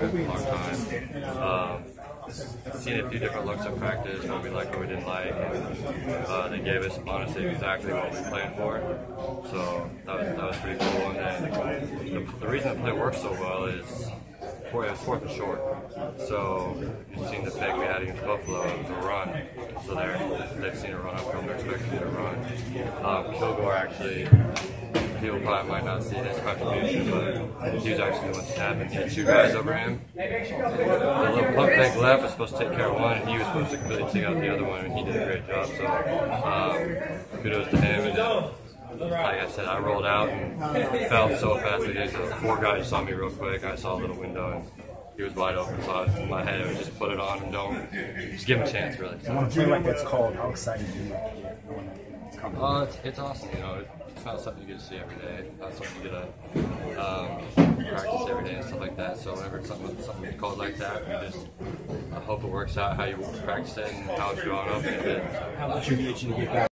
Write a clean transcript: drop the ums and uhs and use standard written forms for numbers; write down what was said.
a long time. Seen a few different looks at practice, what we liked, what we didn't like. They gave us honestly exactly what we planned for, so that was pretty cool. And then the reason the play works so well is it was 4th and short. So you've seen the pick we had against Buffalo, it was a run. So they've seen a run upfield, they're expecting it to run. Kilgore actually, people probably might not see his contribution, but he was actually the one stabbing. He had 2 guys over him. The little pump fake left was supposed to take care of one, and he was supposed to completely take out the other one, and he did a great job. So kudos to him. And like I said, I rolled out and fell so fast. So 4 guys saw me real quick. I saw a little window, and he was wide open. So in my head, it was just put it on and just give him a chance, really. So when a play like that's called, how excited do you get when it's coming? It's awesome. You know, it's not something you get to see every day. It's not something you get to practice every day and stuff like that. So whenever it's something called like that, we just I hope it works out how you practice it and how it's going up. And how much you get to get back?